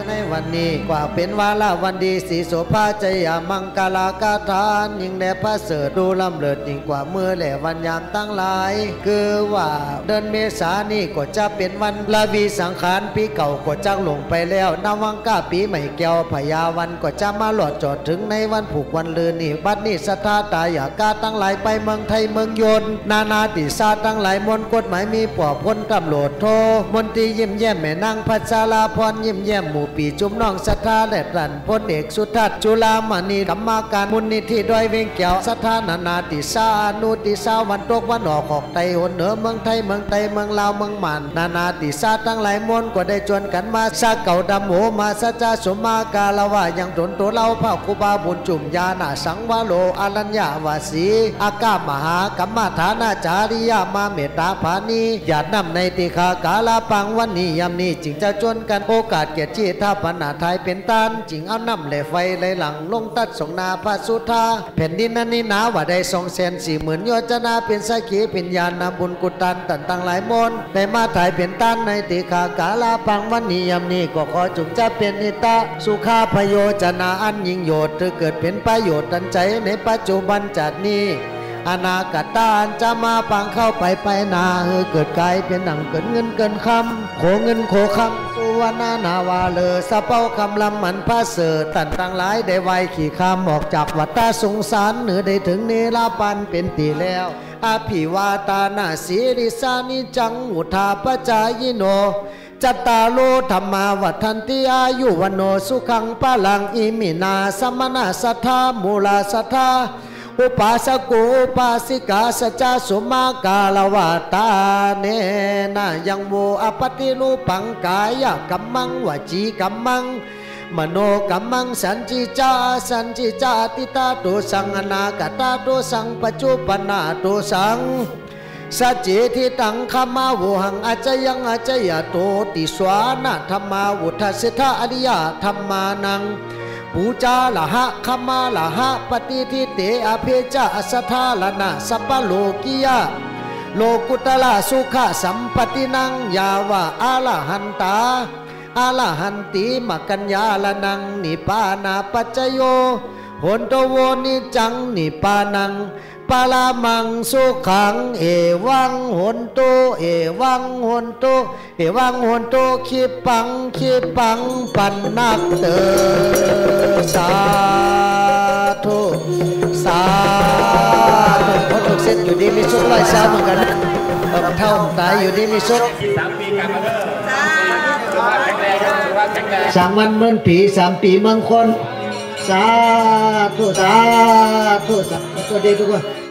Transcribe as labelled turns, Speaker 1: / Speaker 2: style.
Speaker 1: ในวันนี้กว่าเป็นวาระวันดีสีโสภาใจยามังกลากาทานยิ่งแด่พระเสด็จดูล้ำเลิศยิ่งกว่าเมื่อแหล่วันยามตั้งหลายคือว่าเดือนเมษานี่ก็จะเป็นวันละวีสังขารปีเก่าก็จะลงไปแล้วนวังกาปีใหม่แก้วพญาวันก็จะมาหลอดจอดถึงในวันผูกวันลืนนี่บัดนี้ศรัทธาตายากาตั้งหลายไปเมืองไทยเมืองยนนานาติซาตั้งหลายมนกฎหมายมีปอบพ้นตำรวจโทมนตรียิ้มแย้มแม่นางพัชราพรยิ้มแย้มหมู่ปีจุมน้องศรัทธาและรันพลเอกสุทัศน์จุฬามณีกรรมการมูลนิธิดอยเวียงแก้วศรัทธานานาติซานุติซาวันตกวันออกของไตหนเหนือเมืองไทยเมืองไตเมืองลาวเมืองหมันนานาติซาตั้งหลายมนก็ได้จวนกันมาซาเก่าดำโหมาสัจจสมากาลวะยังตนตัวเราพระคุบาบุญจุมยานาสังวโลอรัญญาวาสีอากามหากัมมาฐานาจาริยามาเมตตาภานีอย่านำในติขากาลาปังวันนี้ยามนี้จึงจะจนกันโอกาสเกียรติชีท่าพนาไทยเป็นตานจึงเอานำเหลไฟไหลหลังลงตัดสงนาพระสุธาแผ่นดินนั้นนี่หนาว่าได้240,000 โยชนาเป็นสักขีปิญญาณบุญกุตันตันตั้งหลายมนได้มาถ่ายเป็นตานในติขากาลาปังวันนี้ยามนี้ก็ขอจุงจะเป็นนิตาสุขาพโยชนาอันยิ่งโยชน์เกิดเป็นประโยชน์ตันใจในปัจจุบันจัดนี้อนาคตานจะมาปังเข้าไปนาเกิดกายเป็นหนังเกิดเงินเกินคำโขเงินโขคำสุวรรณนาวาเลอสะเป้าคำลำมันพระเสดตันตั้งหลายได้ไวขี่คำออกจากวัฏสงสารเหนือได้ถึงเนรปันเป็นปีแล้วอภิวาตานาสีริสานิจังอุทาปจายโนจัตตาโลธรรมาวัฏันติอายุวันโนสุขังปะลังอิมินาสมณะสัทธามูลาสัทธาอุปาสกุอุปาสิกาสัจจสมากาลวาตาเนนะยังโวอปติรูปังกายกัมมังวจีกัมมังมโนกัมมังสัญจิจาติตาตุสังอนาคตาตุสังปัจจุปนาตุสังสัจจิทิตังขมาวุหังอาจยังอาจยโตติสวานะธรรมาวุทัสสะอริยธรรมานังปูจาละหะขมาละหะปฏิทิเตอเพจาสัทธาลนะสัพพโลกิยะโลกุตละสุขสัมปตินังยาวะอาลหันตาอาลหันติมกัญญาลนังนิปานาปัจจโยโหนโตโวนิจังนิปานังปาลามังสุขังเอวังโหนโตเอวังโหนโตเอวังโหนโตขีปังปันนักเตอสาธุสาธุพอถูกเสร็จอยู่ดีมีสุขไร้สาเหมือนกันเท่าตายอยู่ดีมีสุข3 วันเมืองผี3 ปีเมืองคนสาธุสาธุสาธุดีทุกคน